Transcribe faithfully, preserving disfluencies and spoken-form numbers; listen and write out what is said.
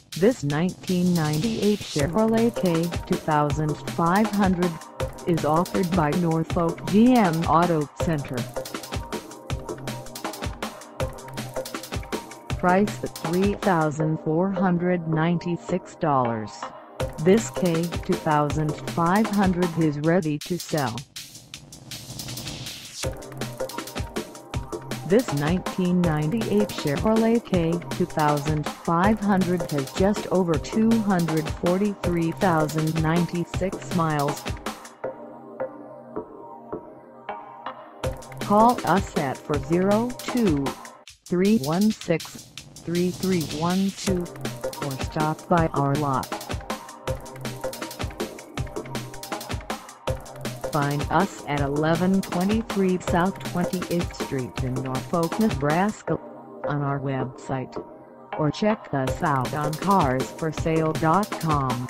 This nineteen ninety-eight Chevrolet K twenty-five hundred is offered by Norfolk G M Auto Center. Priced at three thousand four hundred ninety-six dollars, this K twenty-five hundred is ready to sell. This nineteen ninety-eight Chevrolet K twenty-five hundred has just over two hundred forty-three thousand ninety-six miles. Call us at four oh two, three one six, three three one two or stop by our lot. Find us at eleven twenty-three South twenty-eighth Street in Norfolk, Nebraska, on our website, or check us out on cars for sale dot com.